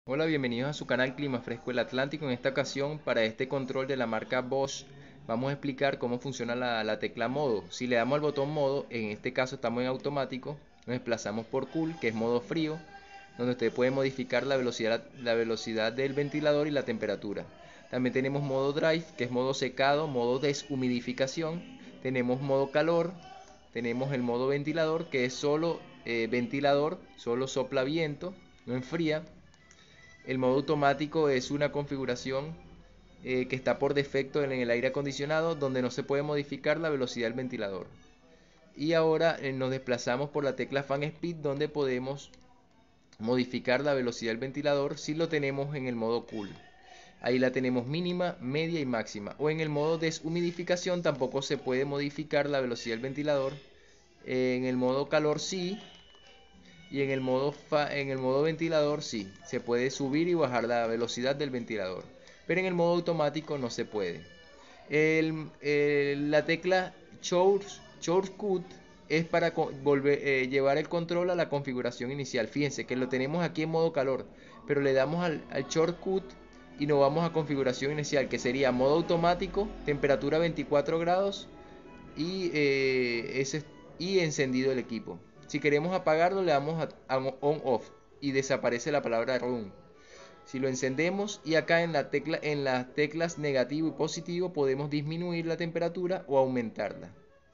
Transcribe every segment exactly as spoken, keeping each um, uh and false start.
Hola, bienvenidos a su canal Clima Fresco el Atlántico. En esta ocasión, para este control de la marca Bosch, vamos a explicar cómo funciona la, la tecla modo. Si le damos al botón modo, en este caso estamos en automático, nos desplazamos por cool, que es modo frío, donde usted puede modificar la velocidad, la velocidad del ventilador y la temperatura. También tenemos modo drive, que es modo secado, modo deshumidificación. Tenemos modo calor, tenemos el modo ventilador, que es solo eh, ventilador, solo sopla viento, no enfría. El modo automático es una configuración eh, que está por defecto en el aire acondicionado, donde no se puede modificar la velocidad del ventilador. Y ahora eh, nos desplazamos por la tecla Fan Speed, donde podemos modificar la velocidad del ventilador si lo tenemos en el modo cool. Ahí la tenemos mínima, media y máxima. O en el modo deshumidificación tampoco se puede modificar la velocidad del ventilador. En el modo calor sí, y en el modo fa en el modo ventilador sí, se puede subir y bajar la velocidad del ventilador, pero en el modo automático no se puede. El, el, la tecla Shortcut es para volver, eh, llevar el control a la configuración inicial. Fíjense que lo tenemos aquí en modo calor, pero le damos al, al Shortcut y nos vamos a configuración inicial, que sería modo automático, temperatura veinticuatro grados y, eh, ese, y encendido el equipo. Si queremos apagarlo, le damos a, a on off y desaparece la palabra run. Si lo encendemos, y acá en, la tecla, en las teclas negativo y positivo podemos disminuir la temperatura o aumentarla.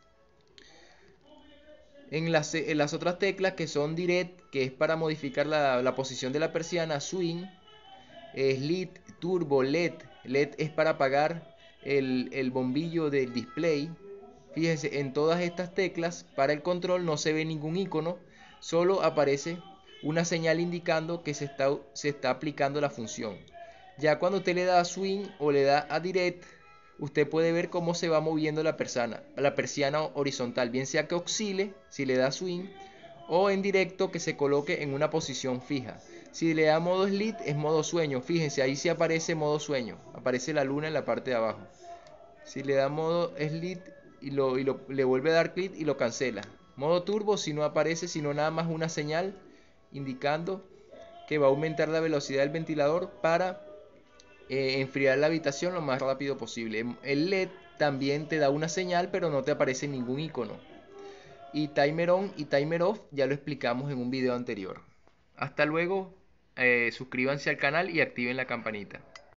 En las, en las otras teclas, que son direct, que es para modificar la, la posición de la persiana, swing, sleep, turbo, led. Led es para apagar el, el bombillo del display. Fíjense, en todas estas teclas para el control no se ve ningún icono, solo aparece una señal indicando que se está, se está aplicando la función. Ya cuando usted le da a swing o le da a direct, usted puede ver cómo se va moviendo la persiana, la persiana horizontal, bien sea que oscile si le da swing, o en directo que se coloque en una posición fija. Si le da modo sleep es modo sueño. Fíjense, ahí sí aparece modo sueño, aparece la luna en la parte de abajo. Si le da modo sleep y, lo, y lo, le vuelve a dar clic y lo cancela. Modo turbo, si no aparece sino nada más una señal indicando que va a aumentar la velocidad del ventilador para eh, enfriar la habitación lo más rápido posible. El led también te da una señal, pero no te aparece ningún icono. Y timer on y timer off ya lo explicamos en un video anterior. Hasta luego, eh, suscríbanse al canal y activen la campanita.